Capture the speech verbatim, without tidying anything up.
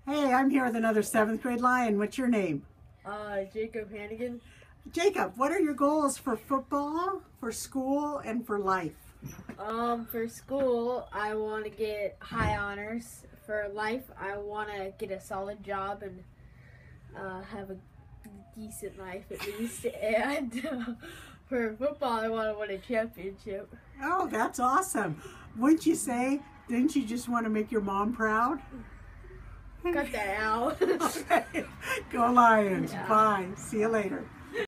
Hey, I'm here with another seventh grade Lion. What's your name? Uh, Jacob Hannigan. Jacob, what are your goals for football, for school, and for life? Um, for school, I want to get high honors. For life, I want to get a solid job and uh, have a decent life at least. And uh, for football, I want to win a championship. Oh, that's awesome. Wouldn't you say, didn't you just want to make your mom proud? Cut that out. Okay. Go Lions. Yeah. Bye. See you later.